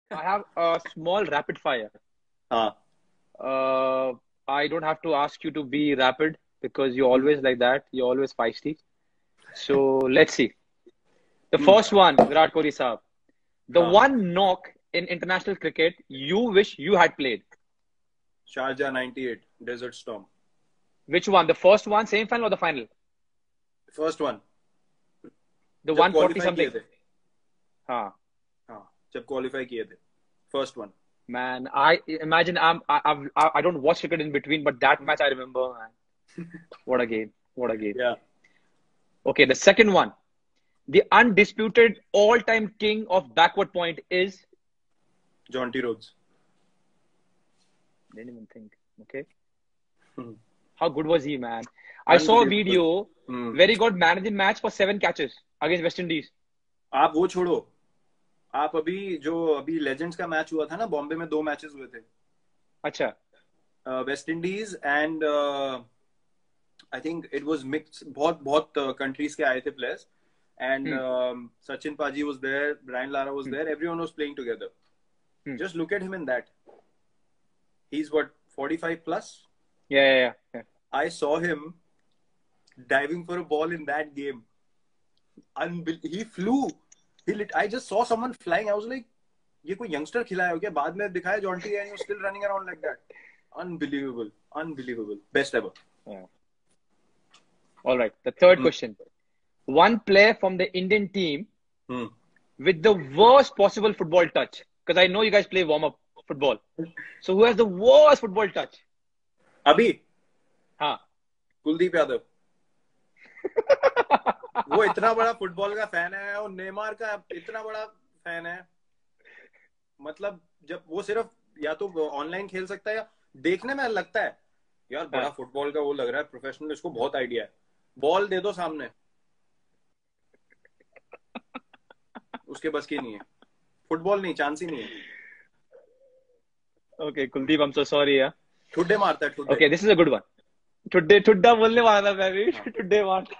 I have a small rapid fire. हाँ. Uh, I don't have to ask you to be rapid because you're always like that. You're always feisty. So let's see. The Hmm. first one, Virat Kohli saab. The हाँ. one knock in international cricket you wish you had played. Sharjah 98 Desert Storm. Which one? The first one, same final or the final? First one. The जब 140 qualify किए something. थे. Huh. हाँ. जब qualify किए थे. First one. Man, I imagine I don't watch cricket in between, but that match I remember, man. What a game. What a game. Yeah. Okay, the second one. The undisputed all-time king of backward point is. John T. Rhodes. Didn't even think. Okay. Hmm. How good was he, man? I saw a video where he got man of the match for 7 catches against West Indies. आप वो छोड़ो. आप अभी legends का match हुआ था ना, बॉम्बे में 2 मैचेस हुए थे. अच्छा. West Indies and I think it was mix. बहुत कंट्रीज के आए थे players. And Sachin Paji was there, Brian Lara was there, everyone was playing together. Just look at him in that. He's what, 45 plus? Yeah. I saw him diving for a ball in that game. He flew. I just saw someone flying. I was like, ये कोई youngster खिलाया हो क्या? बाद में दिखाया John T. and he was still running around like that. Unbelievable. Best ever. Yeah. All right. The third question. One player from the Indian team with the worst possible football touch. Because I know you guys play warm-up football. So who has the worst football touch? अभी? हाँ. कुलदीप यादव. वो इतना बड़ा football का fan है और Neymar का इतना बड़ा फैन है. मतलब जब वो सिर्फ या तो ऑनलाइन खेल सकता है या देखने में लगता है यार बड़ा फुटबॉल का वो लग रहा है प्रोफेशनल, इसको बहुत आइडिया है. बॉल दे दो सामने, उसके बस की नहीं है. फुटबॉल नहीं, चांस ही नहीं है. Okay, Kuldeep, I'm so sorry. Yeah. ठुड्डे मारता है, ठुड्डे. Okay, this is a good one. ठुड्डा बोलने वाला था मैं भी. ठुड्डे मारता.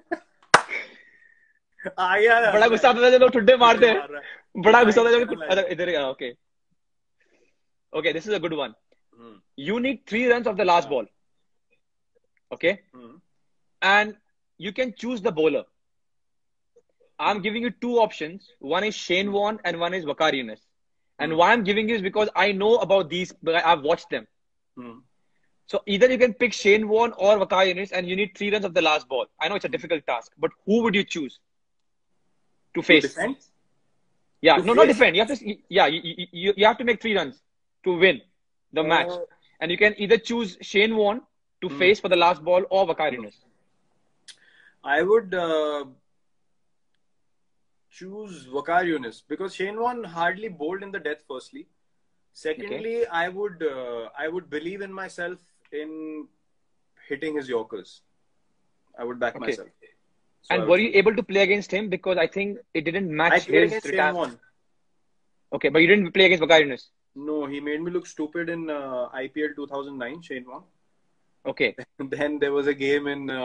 आ गया. बड़ा गुस्सा आता था जब लोग ठुड्डे मारते हैं. बड़ा गुस्सा आता था जब इधर. Okay. Okay, this is a good one. You need 3 runs of the last ball. Okay? And you can choose the bowler. I'm giving you 2 options. One is Shane Warne and one is Waqar Younis. And why I'm giving you is because I know about these, I've watched them. So either you can pick Shane Warne or Waqar Younis and you need 3 runs of the last ball. I know it's a difficult task, but who would you choose to face? To defend? Yeah, to no, face? Not defend. You have to, yeah, you have to make 3 runs to win the match. And you can either choose Shane Warne to face for the last ball or Waqar Younis. I would choose Waqar Younis because Shane Warne hardly bowled in the death. Firstly, secondly, okay. I would believe in myself in hitting his Yorkers. I would back myself. So and were you able to play against him? Because I think it didn't match I played his against Shane Warne. Okay, but you didn't play against Waqar Younis. No, he made me look stupid in IPL 2009. Shane Warne. Okay. Then there was a game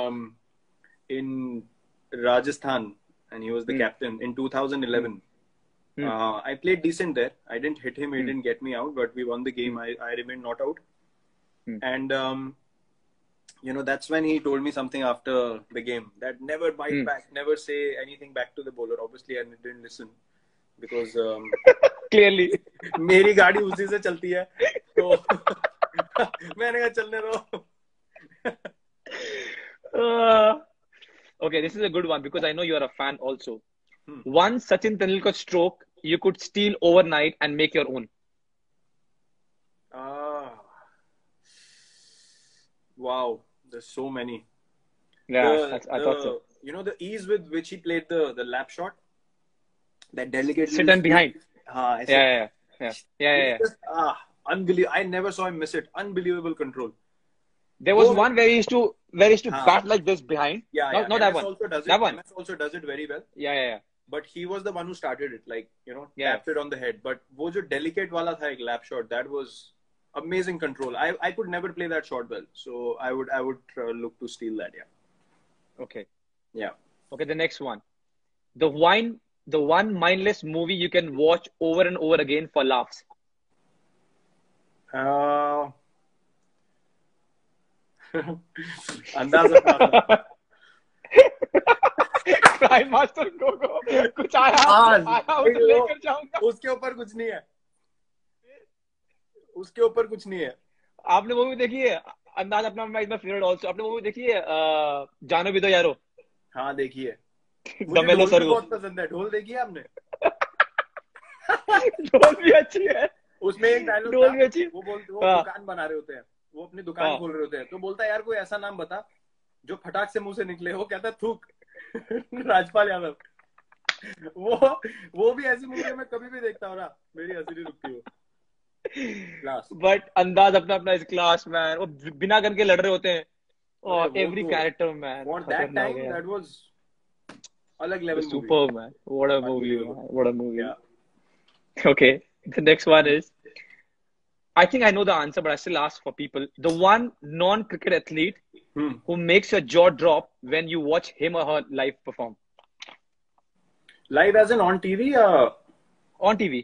in Rajasthan. And he was the captain in 2011. I played decent there. I didn't hit him. He didn't get me out, but we won the game. I remained not out. And, that's when he told me something after the game that never bite back, never say anything back to the bowler. Obviously, I didn't listen because clearly मेरी गाड़ी उसी से चलती है. तो मैंने कहा चलने दो. Okay, this is a good one because I know you are a fan also. One Sachin Tendulkar stroke you could steal overnight and make your own. Wow, there's so many. Yeah, I thought so. You know the ease with which he played the lap shot? That delicate... Sit and behind. Yeah. Just, unbelievable. I never saw him miss it. Unbelievable control. There was one where he used to bat like this behind. Yeah. Not that one. Also does it. That one. MS also does it very well. Yeah. But he was the one who started it, tapped it on the head. But wo jo delicate wala tha ek lap shot, that was amazing control. I could never play that shot well, so I would look to steal that. Yeah. Okay. Yeah. Okay, the next one, the the one mindless movie you can watch over and over again for laughs. अंदाज़ अपना crime master Gogo कुछ आया तो लेकर जाऊंगा. उसके ऊपर कुछ नहीं है, उसके ऊपर कुछ नहीं है. आपने मूवी देखी है Andaz Apna is my favourite also. आपने मूवी देखी है जानो भी दो यारो? हाँ देखी है. मुझे ढोल भी बहुत पसंद है. ढोल देखी है आपने? ढोल भी अच्छी है. उसमें एक डायलॉग ढोल भी अच्छी. वो दुकान बना रहे होते हैं, वो अपनी दुकान खोल रहे होते हैं, तो बोलता है यार कोई ऐसा नाम बता जो फटाक से मुंह से निकले. वो कहता है थूक. राजपाल यादव. वो भी ऐसी मूवी में कभी भी देखता हूँ ना, मेरी हंसी नहीं रुकती. वो बट अंदाज अपना इज क्लास मैन. वो बिना गन के लड़ रहे होते हैं. और every character man. For that time that was अलग level movie. Super man. What a movie. What a movie. Okay, the next one is, I think I know the answer, but I still ask for people. The one non-cricket athlete who makes your jaw drop when you watch him or her live perform. Live as in on TV? On TV.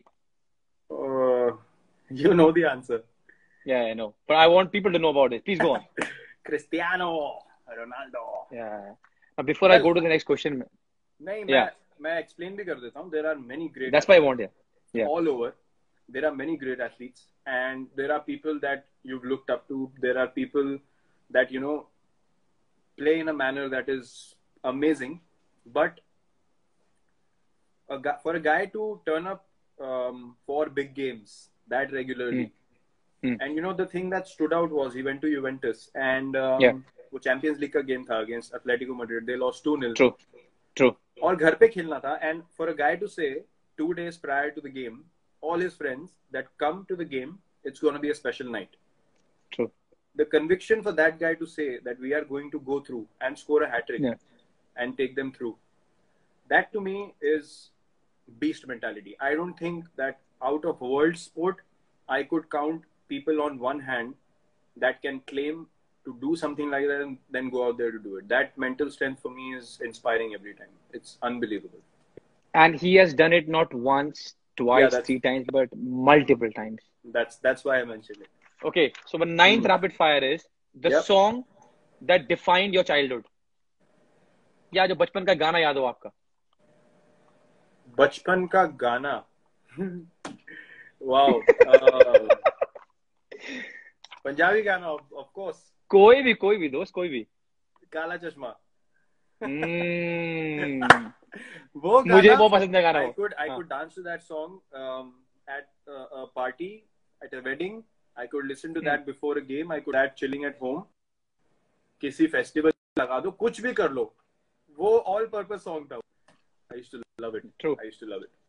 You know the answer. Yeah, I know. But I want people to know about it. Please go on. Cristiano Ronaldo. Yeah. Now, before I go to the next question. नहीं, मैं explain भी कर देता हूँ. There are many great. That's why I want it. Yeah. All over. There are many great athletes, and there are people that you've looked up to. There are people that, you know, play in a manner that is amazing. But for a guy to turn up for big games that regularly, and you know, the thing that stood out was he went to Juventus, and वो Champions League का game था against Atletico Madrid. They lost 2-0. True. और घर पे खेलना था, and for a guy to say 2 days prior to the game, all his friends that come to the game, it's going to be a special night. True. The conviction for that guy to say that we are going to go through and score a hat-trick and take them through, that to me is beast mentality. I don't think that out of world sport, I could count people on one hand that can claim to do something like that and then go out there to do it. That mental strength for me is inspiring every time. It's unbelievable. And he has done it not once, twice, 3 times, but multiple times. That's why I mentioned it. Okay, so the 9th rapid fire is the song that defined your childhood. या जो बचपन का गाना याद हो आपका? बचपन का गाना. Wow. पंजाबी गाना, of course. कोई भी दोस्त, कोई भी. काला चश्मा. वो मुझे बहुत पसंद है गाना. I could dance to that song at a party, at a wedding. I could listen to that before a game. I could add chilling at home. किसी फेस्टिवल लगा दो, कुछ भी कर लो. वो all purpose song था. I used to love it. True. I used to love it.